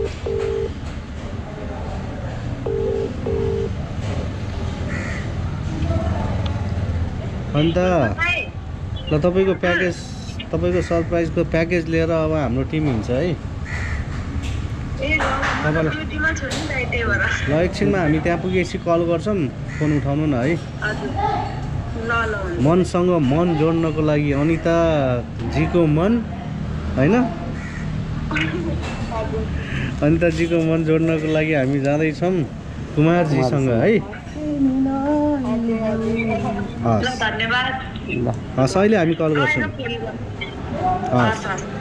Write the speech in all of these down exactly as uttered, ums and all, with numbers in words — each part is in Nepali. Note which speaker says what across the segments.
Speaker 1: अन्त ल तपाईको प्याकेज तपाईको सरप्राइजको प्याकेज लिएर अब हाम्रो टिम हिँड्छ है। ल एकछिनमा हामी त्यहाँ पुगेपछि कल गर्छौँ, फोन उठाउनु न है। मनसँग मन जोड्नको लागि अनिता जीको मन हैन, अनिता जीको मन जोड्नको लागि हामी जाँदैछौँ कुमार जीसँग है। हस् अहिले हामी कल गर्छौँ। हस्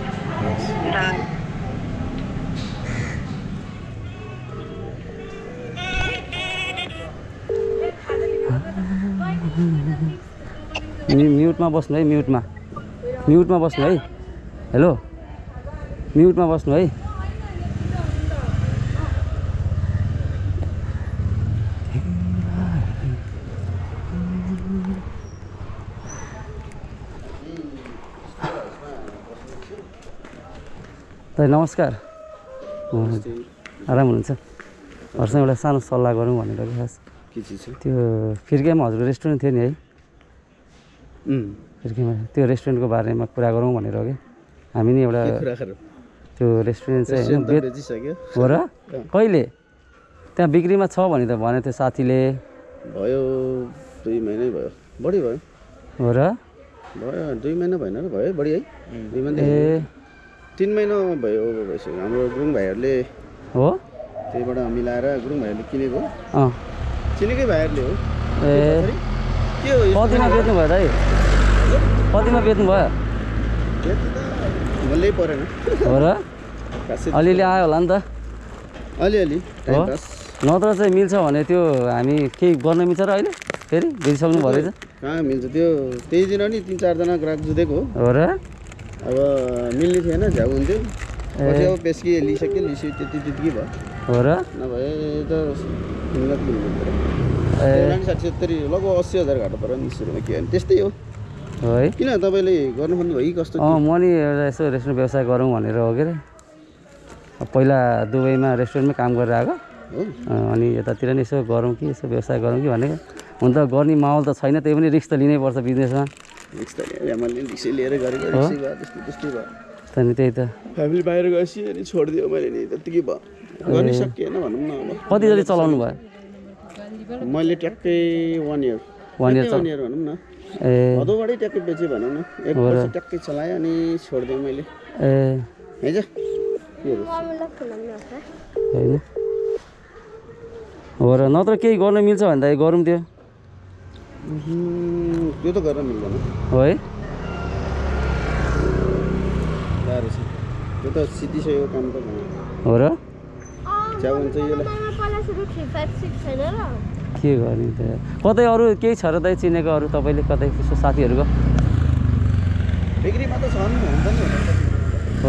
Speaker 1: म्युटमा बस्नु है, म्युटमा म्युटमा बस्नु है। हेलो म्युटमा बस्नु है। दाइ नमस्कार, आराम हुनुहुन्छ? हर्सँग एउटा सानो सल्लाह गरौँ भनेर खास।
Speaker 2: के चिज छ?
Speaker 1: त्यो फिर्केमा हजुरको रेस्टुरेन्ट थियो नि है? फिर्केमा त्यो रेस्टुरेन्टको बारेमा कुरा गरौँ भनेर हो कि हामी नि एउटा त्यो रेस्टुरेन्ट चाहिँ हो र कहिले त्यहाँ बिक्रीमा छ भने त भने थियो साथीले।
Speaker 2: भयो दुई महिनै भयो, बढी भयो
Speaker 1: हो र?
Speaker 2: भयो दुई महिना भएन र भयो बढी है, दुई महिना
Speaker 1: ए
Speaker 2: तिन महिना भयो भइसक्यो। हाम्रो गुरुङ भाइहरूले
Speaker 1: हो
Speaker 2: त्यहीबाट मिलाएर गुरुङ भाइहरूले किनेको।
Speaker 1: अँ
Speaker 2: चिनेकै भाइहरूले हो।
Speaker 1: ए
Speaker 2: के हो?
Speaker 1: कतिमा बेच्नु भयो दाइ? कतिमा बेच्नु भयो?
Speaker 2: भलै परेन
Speaker 1: हो र? अलिअलि आयो होला नि त?
Speaker 2: अलिअलि
Speaker 1: हो, नत्र चाहिँ मिल्छ भने त्यो हामी केही गर्न मिल्छ र अहिले फेरि बेचिसक्नु भयो रहेछ?
Speaker 2: कहाँ मिल्छ त्यो, त्यही दिन नि तिन चारजना ग्राहक जुधेको
Speaker 1: हो र?
Speaker 2: अब मिल्ने थिएन, झ्याउ हुन्थ्यो। पछि अब पेस्की लिइसक्यो, लिइसक्यो त्यति त्यतिकै भयो
Speaker 1: हो र?
Speaker 2: नभए त मिल्न मिल्नु पऱ्यो। साठी सत्तरी लगभग अस्सी हजार घाटा पऱ्यो नि सुरुमा। के भने त्यस्तै हो
Speaker 1: है।
Speaker 2: किन तपाईँले गर्नु खोज्नु भयो कि कस्तो?
Speaker 1: अँ म नि एउटा यसो रेस्टुरेन्ट व्यवसाय गरौँ भनेर हो के अरे। पहिला दुबईमा रेस्टुरेन्टमै काम गरेर आएको
Speaker 2: हो,
Speaker 1: अनि यतातिर नि यसो गरौँ कि यसो व्यवसाय गरौँ कि भनेको। हुन त गर्ने माहौल त छैन, त्यही पनि रिस्क त लिनै पर्छ बिजनेसमा।
Speaker 2: रिक्स त मैले रिक्सै लिएर गरेको, रिक्सै भयो त्यस्तो त्यस्तै भयो।
Speaker 1: त नि त्यही त
Speaker 2: फ्यामिली बाहिर गएपछि अनि छोडिदियो मैले नि, त्यत्तिकै भयो। गर्नै सकिएन भनौँ न। अब
Speaker 1: कति जति चलाउनु भयो?
Speaker 2: मैले ट्याक्कै one year
Speaker 1: one year
Speaker 2: one year भनौँ न।
Speaker 1: ए
Speaker 2: भदौबाटै ट्याक्कै बेचेँ भनौँ न। एक वर्ष ट्याक्कै चलाएँ अनि छोडिदिएँ मैले।
Speaker 1: ए
Speaker 2: है त
Speaker 1: होइन हो र? नत्र केही गर्न मिल्छ भने त गरौँ त्यो।
Speaker 2: त्यो त गर्न मिल्दैन
Speaker 1: हो है?
Speaker 2: गाह्रो छ त्यो त, सिधिसक्यो काम त
Speaker 1: हो र?
Speaker 2: च्याउ हुन्छ यसलाई
Speaker 1: के गर्ने त? कतै अरू केही छ र दाइ चिनेको अरू तपाईँले कतै त्यसो साथीहरूको?
Speaker 2: बिक्रीमा त छन् हुन्छ नि
Speaker 1: हो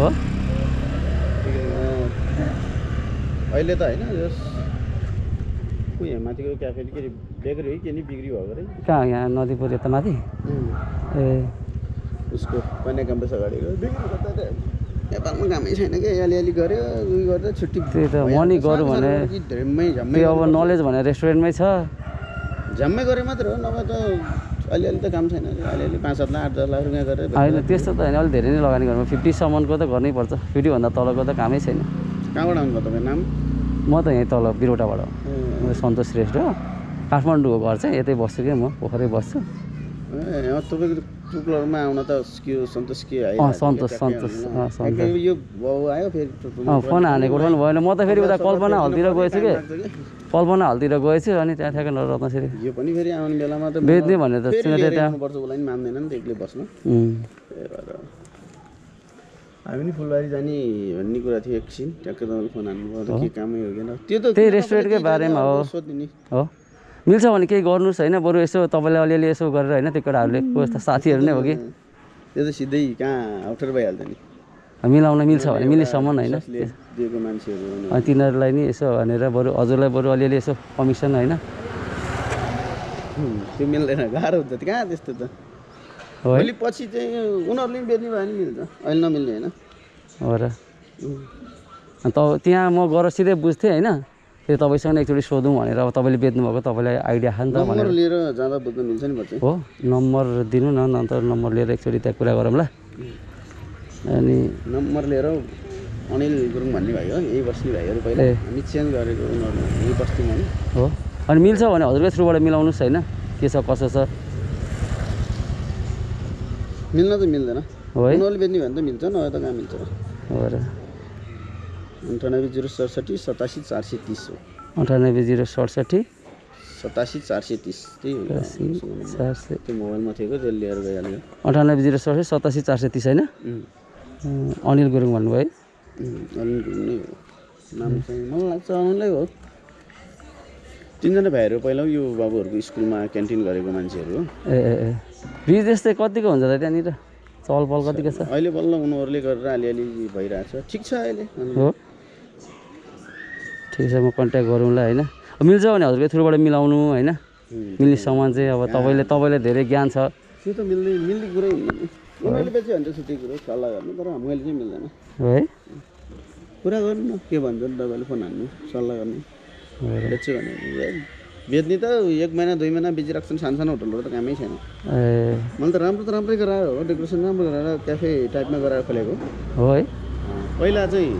Speaker 2: अहिले त होइन। यस उयो माथिको क्याफे के अरे बेकरी हो कि नि बिक्री भएको रे?
Speaker 1: कहाँ यहाँ नदीपुर यता माथि? ए
Speaker 2: उसको कन्या क्याम्पस अगाडि नेपालमा कामै छैन क्या, अलिअलि गऱ्यो उयो गर्दा छुट्टी।
Speaker 1: त्यही त म नि गरौँ भने
Speaker 2: झ्याम्मै झ्याम्मै
Speaker 1: त्यो अब नलेज भने रेस्टुरेन्टमै छ,
Speaker 2: झ्याम्मै गरे मात्र हो, नभए त अलिअलि त काम छैन। अलिअलि पाँच सात लाख आठ दस लाख रुपियाँ गरेर
Speaker 1: होइन त्यस्तो त होइन, अलिक धेरै नै लगानी गर्नु। फिफ्टीसम्मको त गर्नै पर्छ, फिफ्टीभन्दा तलको त कामै छैन।
Speaker 2: कहाँबाट आउनुभयो तपाईँ? नाम?
Speaker 1: म त यहीँ तल बिरौटाबाट हो, सन्तोष श्रेष्ठ हो। काठमाडौँको घर चाहिँ यतै बस्छु क्या, म पोखरै बस्छु।
Speaker 2: ए तपाईँको टुप्लोमा आउन त के सन्तोष के है?
Speaker 1: अँ सन्तोष सन्तोष अँ सन्तोष
Speaker 2: यो बाउ आयो फेरि
Speaker 1: अँ फोन हानेको पनि भएन। म त फेरि उता कल्पना हलतिर गएछु कि, कल्पना हलतिर गएछु अनि त्यहाँ ठ्याक्कै रत्नश्री
Speaker 2: यो पनि फेरि आउने बेलामा त
Speaker 1: बेच्ने भनेर त सुनेको थिएँ त्यहाँ।
Speaker 2: पर्छ उसलाई नि मान्दैन नि त एक्लै बस्नु। हामी नि फुलबारी जाने भन्ने कुरा थियो एकछिन, ट्याक्कै तपाईँले फोन हान्नुभयो के कामै हो किन? त्यो त
Speaker 1: त्यही रेस्टुरेन्टकै बारेमा हो हो मिल्छ भने केही गर्नुहोस् होइन, बरु यसो तपाईँले अलिअलि यसो गरेर होइन, त्यो केटाहरूले को यस्तो साथीहरू नै हो कि
Speaker 2: त्यो त सिधै कहाँ अप्ठ्यारो भइहाल्छ नि।
Speaker 1: मिलाउन मिल्छ भने मिलेसम्म होइन,
Speaker 2: दिएको मान्छेहरू
Speaker 1: अनि तिनीहरूलाई नि यसो भनेर बरु हजुरलाई बरु अलिअलि यसो कमिसन होइन।
Speaker 2: त्यो मिल्दैन, गाह्रो हुन्छ कहाँ त्यस्तो त। अहिले पछि चाहिँ उनीहरूले पनि बेच्ने भयो भने मिल्छ, अहिले नमिल्ने होइन
Speaker 1: हो र? त त्यहाँ म गएर सिधै बुझ्थेँ होइन त्यो तपाईँसँग एकचोटि सोधौँ भनेर अब तपाईँले बेच्नुभएको तपाईँलाई आइडिया छ नि त
Speaker 2: नम्बर लिएर जाँदा बुझ्न मिल्छ नि बच्चा
Speaker 1: हो नम्बर दिनु न अन्त नम्बर लिएर एकचोटि त्यहाँ कुरा गरौँ ल अनि
Speaker 2: नम्बर लिएर अनिल गुरुङ भन्ने भाइ हो यही बस्ने भाइहरू पहिला हामी चेन्ज गरेको उनीहरू यही बस्तीमा नि
Speaker 1: हो अनि मिल्छ भने हजुरकै थ्रुबाट मिलाउनुहोस् होइन के छ कसो छ
Speaker 2: मिल्न त मिल्दैन
Speaker 1: हो है
Speaker 2: उनीहरूले बेच्ने भने त मिल्छ नभए त कहाँ मिल्छ
Speaker 1: हो र
Speaker 2: अन्ठानब्बे जिरो सडसठी सतासी चार सय तिस हो
Speaker 1: अन्ठानब्बे जिरो सडसठी
Speaker 2: सतासी चार सय तिस त्यही हो
Speaker 1: चार सय
Speaker 2: त्यो मोबाइलमा थिएको त्यसले लिएर गइहाल्यो
Speaker 1: अन्ठानब्बे जिरो सडसठी सतासी चार सय तिस होइन अनिल गुरुङ भन्नुभयो है
Speaker 2: अनिल गुरुङ नै हो नाम चाहिँ मलाई लाग्छ अनिलै हो तिनजना भाइहरू पहिला यो बाबुहरूको स्कुलमा क्यान्टिन गरेको मान्छेहरू हो
Speaker 1: ए ए ए बिजनेस चाहिँ कतिको हुन्छ त त्यहाँनिर चलपल कतिको छ
Speaker 2: अहिले बल्ल उनीहरूले गरेर अलिअलि भइरहेछ ठिक छ अहिले
Speaker 1: हो ठिक छ म कन्ट्याक्ट गरौँला होइन मिल्छ भने हजुरकै थ्रुबाट मिलाउनु होइन मिल्ने सामान चाहिँ अब तपाईँले तपाईँलाई धेरै ज्ञान छ
Speaker 2: त्यो त मिल्ने मिल्ने कुरै हुँदैन उनीहरूले बेच्यो भने चाहिँ छुट्टै कुरो सल्लाह गर्नु तर मैले चाहिँ मिल्दैन
Speaker 1: है
Speaker 2: कुरा गर्नु न के भन्छ नि तपाईँले फोन हान्नु सल्लाह गर्नु बेच्यो भने बेच्ने त एक महिना दुई महिना बेचिरहेको छन् सानो सानो होटलहरू त कामै छैन
Speaker 1: ए
Speaker 2: मैले त राम्रो त राम्रै गराएर हो डेकोरेसन राम्रो गराएर क्याफे टाइपमा गराएर खोलेको
Speaker 1: हो है
Speaker 2: पहिला चाहिँ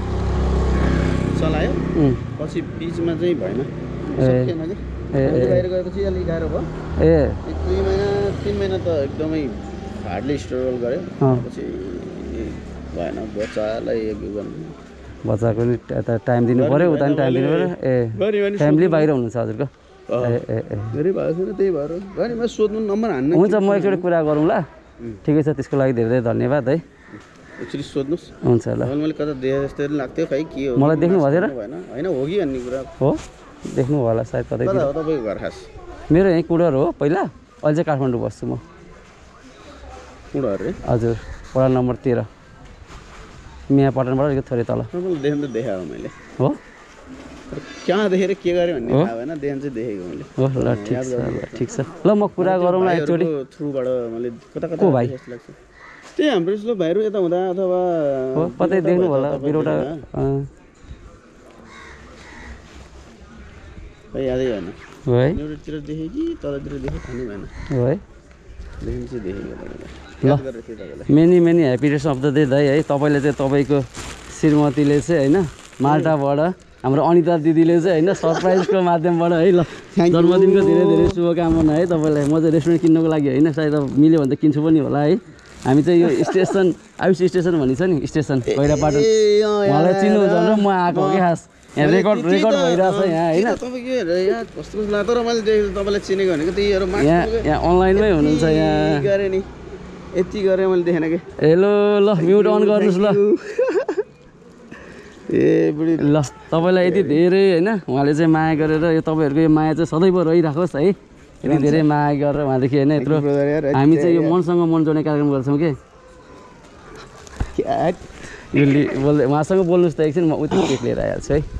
Speaker 2: चलायो पछि बिचमा चाहिँ भएन सकिएन कि बाहिर गएपछि अलिक गाह्रो भयो
Speaker 1: ए
Speaker 2: दुई महिना तिन महिना त एकदमै हार्डली स्ट्रगल गऱ्यो पछि भएन बच्चालाई एक गर्नु
Speaker 1: बच्चाको नि टाइम दिनु पऱ्यो उता नि टाइम दिनु पऱ्यो ए फ्यामिली बाहिर हुनुहुन्छ हजुरको ए ए ए
Speaker 2: धेरै भएको छैन त्यही भएर भने म सोध्नु नम्बर हान्नु
Speaker 1: हुन्छ म एकचोटि कुरा गरौँ ल ठिकै छ त्यसको लागि धेरै धेरै धन्यवाद है
Speaker 2: एकचोटि सोध्नुहोस्
Speaker 1: हुन्छ ल
Speaker 2: मैले कता देखे जस्तो लाग्थ्यो खै के हो
Speaker 1: मलाई देख्नु भएको थिएन
Speaker 2: भएन होइन हो कि भन्ने कुरा
Speaker 1: हो देख्नु होला सायद कतै
Speaker 2: कता हो तपाईँको घर खास
Speaker 1: मेरो यहीँ कुडर हो पहिला अहिले चाहिँ काठमाडौँ बस्छु म
Speaker 2: कुडर रे
Speaker 1: हजुर वडा नम्बर तेह्र मिया पटनबाट अलिकति थोरै तल
Speaker 2: तपाईँले देख्नु त देखाएको मैले
Speaker 1: हो
Speaker 2: कहाँ देखेर के गरेँ भन्ने थाहा भएन देख्नु चाहिँ देखेको मैले
Speaker 1: हो ल ठिक छ ल ठिक छ ल म कुरा गरौँला एकचोटि
Speaker 2: थ्रुबाट मैले कता कता
Speaker 1: को भाइ
Speaker 2: जस्तो लाग्छ त्यही हाम्रो यस्तो भाइहरू यता हुँदा अथवा
Speaker 1: हो कतै देख्नु होला बिरौटा
Speaker 2: खै यादै भएन
Speaker 1: हो है
Speaker 2: एउटातिर देखेँ कि तलतिर देखेँ थाहा नै भएन
Speaker 1: हो है
Speaker 2: देख्नु चाहिँ देखेको
Speaker 1: ल many many happy days of the day दाइ है तपाईँले चाहिँ तपाईँको श्रीमतीले चाहिँ होइन माल्टाबाट हाम्रो अनिता दिदीले चाहिँ होइन सरप्राइजको माध्यमबाट है ल जन्मदिनको धेरै धेरै शुभकामना है तपाईँलाई म चाहिँ रेस्टुरेन्ट किन्नुको लागि होइन सायद अब मिल्यो भने त किन्छु पनि होला है हामी चाहिँ यो स्टेसन आयुष स्टेसन भनिन्छ नि स्टेसन गैरापाटन उहाँलाई चिन्नुहुन्छ भनेर म आएको हो कि खास यहाँ रेकर्ड रेकर्ड भइरहेछ यहाँ होइन
Speaker 2: तर मैले तपाईँलाई चिनेको भनेको त्यही
Speaker 1: यहाँ यहाँ अनलाइनमै हुनुहुन्छ यहाँ
Speaker 2: गरेँ नि यति गरेँ मैले देखेन कि
Speaker 1: हेलो ल म्युट अन गर्नुहोस् ल
Speaker 2: ए बुढी
Speaker 1: ल तपाईँलाई यति धेरै होइन उहाँले चाहिँ माया गरेर यो तपाईँहरूको यो माया चाहिँ सदैव रहिराखोस् है यति धेरै माया गरेर उहाँदेखि होइन यत्रो हामी चाहिँ यो मनसँग मन जोड्ने कार्यक्रम गर्छौँ कि यो बोल्दै उहाँसँग बोल्नुहोस् त एकछिन म उति केक लिएर आइहाल्छु है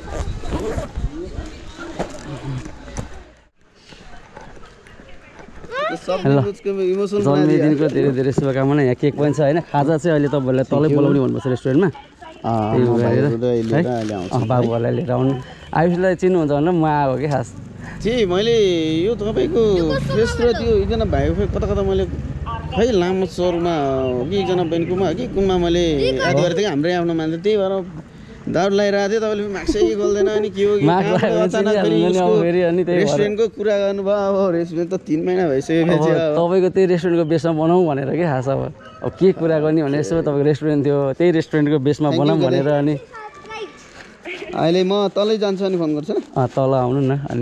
Speaker 1: जन्मदिनको धेरै धेरै शुभकामना यहाँ केक पनि छ होइन खाजा चाहिँ अहिले तपाईँहरूलाई तलै बोलाउने भन्नुपर्छ रेस्टुरेन्टमा बाबुहरूलाई लिएर आउनु आयुषलाई चिन्नुहुन्छ भनेर म आएको कि खास
Speaker 2: चाहिँ मैले यो तपाईँको फ्रेस र त्यो एकजना भाइको कता कता मैले खै लामो चौरमा हो कि एकजना बहिनीकोमा कि कुनमा मैले याद गरेको थिएँ कि हाम्रै आफ्नो मान्छे त्यही भएर दाउड लगाइरहेको थिएँ तपाईँले माक्सै खोल्दैन अनि के हो रेस्टुरेन्टको कुरा गर्नुभयो अब रेस्टुरेन्ट त तिन महिना भइसक्यो
Speaker 1: तपाईँको त्यही रेस्टुरेन्टको बेसमा बनाऊँ भनेर के खास अब अब के कुरा गर्ने भने यसो तपाईँको रेस्टुरेन्ट थियो त्यही रेस्टुरेन्टको बेसमा बनाऊँ भनेर अनि
Speaker 2: अहिले म तलै जान्छु अनि फोन गर्छु
Speaker 1: अँ तल आउनु न अनि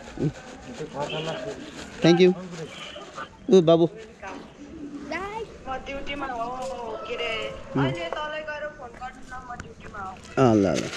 Speaker 2: थ्याङ्क यू ऊ बाबु अँ ल ल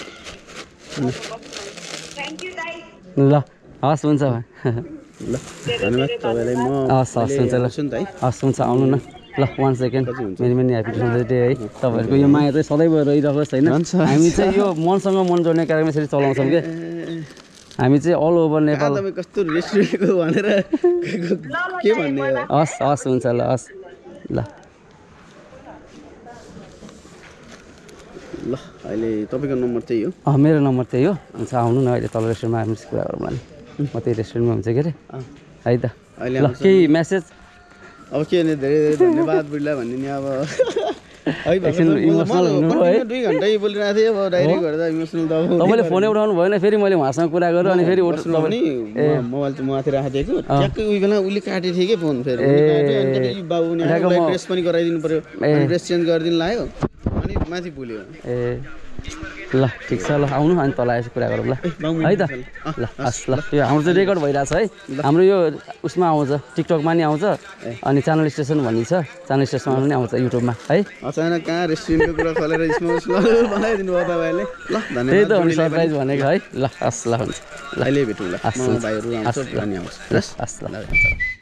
Speaker 1: ल हस् हुन्छ
Speaker 2: ल धन्यवाद तपाईँलाई म
Speaker 1: हस् हस् हुन्छ ल हस् हुन्छ आउनु न ल one second many many happy day है तपाईँहरूको यो माया चाहिँ सदैव रहिरहोस् होइन हामी चाहिँ यो मनसँग मन जोड्ने कार्यक्रम यसरी चलाउँछौँ कि हामी चाहिँ अल ओभर नेपाल
Speaker 2: कस्तो रेस्टुरेन्टको भनेर के भन्ने
Speaker 1: हस् हस् हुन्छ ल हस् ल
Speaker 2: ल अहिले तपाईँको नम्बर त्यही हो
Speaker 1: अँ मेरो नम्बर त्यही हो हुन्छ आउनु न अहिले तल रेस्टुरेन्टमा आएर कुरा गरौँ नि म त्यही रेस्टुरेन्टमा हुन्छ के अरे है त
Speaker 2: अहिले
Speaker 1: ल केही म्यासेज
Speaker 2: अब के भने धेरै धेरै धन्यवाद बुढीलाई भन्ने नि अब
Speaker 1: एकछिन इमोसनल हुनुभयो है
Speaker 2: दुई घन्टै बोलिरहेको थिएँ अब डाइरेक्ट गरेर इमोसनल त अब
Speaker 1: तपाईँले फोनै उठाउनु भएन फेरि मैले उहाँसँग कुरा गरेँ अनि फेरि
Speaker 2: नि मोबाइल चाहिँ माथि राखेको थिएँ ट्याक्कै उही बेला उसले काटेको थिएँ कि फोन फेरि अनि बाबु नि ड्रेस पनि गराइदिनु पर्यो अनि ड्रेस चेन्ज गरिदिनु लाग्यो अनि माथि पुल्यो
Speaker 1: ए ल ठिक छ ल आउनु अनि तल आएपछि कुरा गरौँ ल है त ल हस् ल यो हाम्रो चाहिँ रेकर्ड भइरहेछ है हाम्रो यो उसमा आउँछ टिकटकमा नि आउँछ अनि च्यानल स्टेसन भन्ने छ च्यानल स्टेसनमा पनि आउँछ युट्युबमा है
Speaker 2: अचानक कहाँ रेस्टुरेन्टको कुरा खोलेर स्मोल बनाइदिनु भयो तपाईँहरूले ल धन्यवाद
Speaker 1: त्यही त हो सरप्राइज भनेको है ल हस् ल हुन्छ
Speaker 2: अहिले भेटौँ ल भाइहरू आउँछ अनि आउँछ
Speaker 1: हस् ल